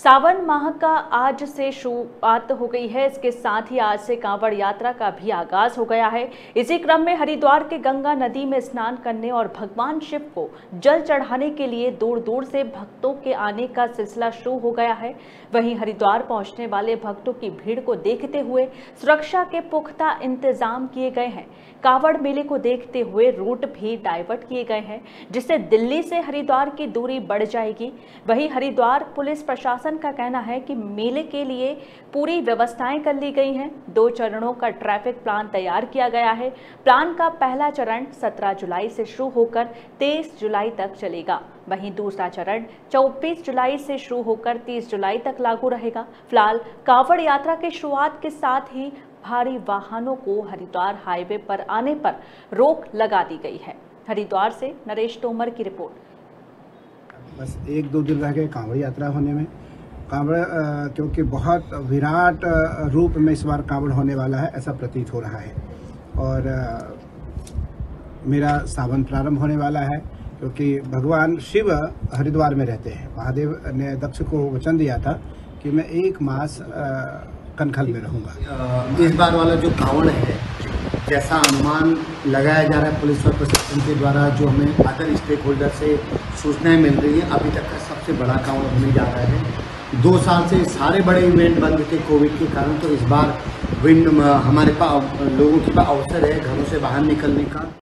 सावन माह का आज से शुरुआत हो गई है। इसके साथ ही आज से कांवड़ यात्रा का भी आगाज हो गया है। इसी क्रम में हरिद्वार के गंगा नदी में स्नान करने और भगवान शिव को जल चढ़ाने के लिए दूर दूर से भक्तों के आने का सिलसिला शुरू हो गया है। वहीं हरिद्वार पहुंचने वाले भक्तों की भीड़ को देखते हुए सुरक्षा के पुख्ता इंतजाम किए गए हैं। कांवड़ मेले को देखते हुए रूट भी डाइवर्ट किए गए हैं, जिससे दिल्ली से हरिद्वार की दूरी बढ़ जाएगी। वहीं हरिद्वार पुलिस प्रशासन का कहना है कि मेले के लिए पूरी व्यवस्थाएं कर ली गई हैं। 2 चरणों का ट्रैफिक प्लान तैयार किया गया है। प्लान का पहला चरण 17 जुलाई से शुरू होकर 23 जुलाई तक चलेगा। वहीं दूसरा चरण 24 जुलाई से शुरू होकर 30 जुलाई तक लागू रहेगा। फिलहाल कांवड़ यात्रा की शुरुआत के साथ ही भारी वाहनों को हरिद्वार हाईवे पर आने पर रोक लगा दी गई है। हरिद्वार से नरेश तोमर की रिपोर्ट। बस 1-2 दिन रह गए कांवड़ यात्रा होने में। कांवड़ क्योंकि बहुत विराट रूप में इस बार कांवड़ होने वाला है, ऐसा प्रतीत हो रहा है। और मेरा सावन प्रारंभ होने वाला है, क्योंकि भगवान शिव हरिद्वार में रहते हैं। महादेव ने दक्ष को वचन दिया था कि मैं 1 मास कनखल में रहूँगा। इस बार वाला जो कांवड़ है, जैसा अनुमान लगाया जा रहा है पुलिस और प्रशासन के द्वारा, जो हमें अदर स्टेक होल्डर से सूचनाएं मिल रही हैं, अभी तक का सबसे बड़ा कांवड़ होने जा रहा है। 2 साल से सारे बड़े इवेंट बंद थे कोविड के कारण, तो इस बार हमारे पास लोगों के पास अवसर है घरों से बाहर निकलने का।